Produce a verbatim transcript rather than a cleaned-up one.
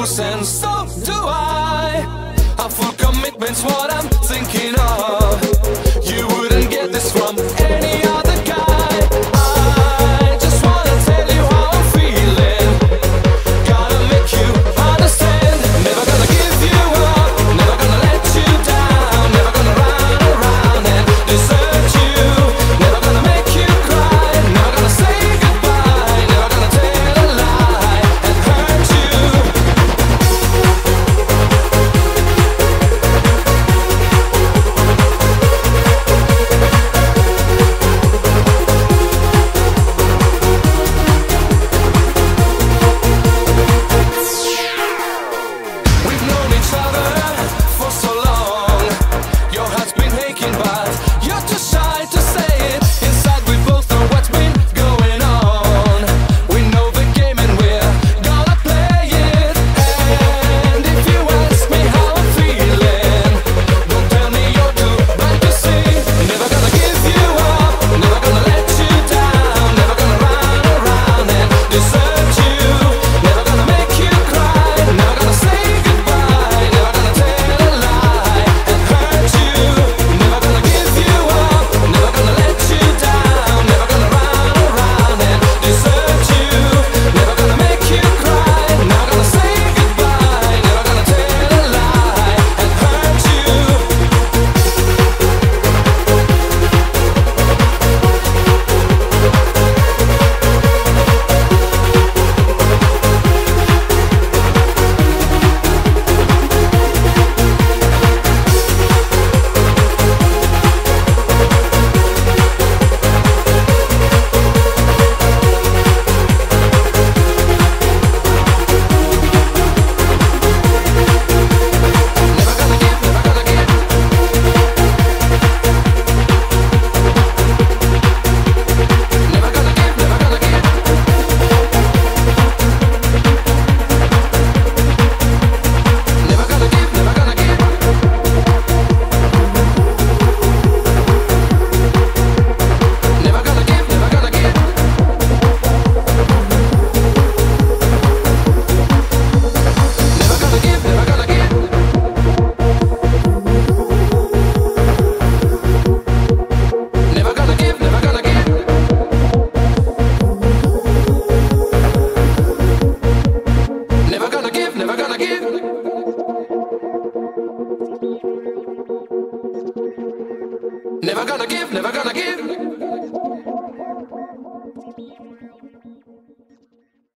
rules, and so do I. Our full commitment's what I'm thinking of. You wouldn't get this from any other guy. I just wanna tell you how I'm feeling. Gotta make you understand. Never gonna give you up, never gonna let you down, never gonna run around and desert you, never gonna make you cry, never gonna say goodbye, never gonna tell a lie and hurt you. We've known each other for so long. Your heart's been aching, but you're too shy to say it. Inside we both know what's been going on. We know the game and we're gonna play it. And if you ask me how I'm feeling, don't tell me you're too blind to see. Never gonna give you up, never gonna let you down, never gonna run around and desert you, never gonna make you cry, never gonna say goodbye, never gonna tell a lie and hurt you, never gonna give you up, never gonna let you down, never gonna run around and desert you, never gonna make you cry, never gonna say goodbye, never gonna tell a lie and hurt you. Never gonna give, never gonna give. Never gonna give, never gonna give.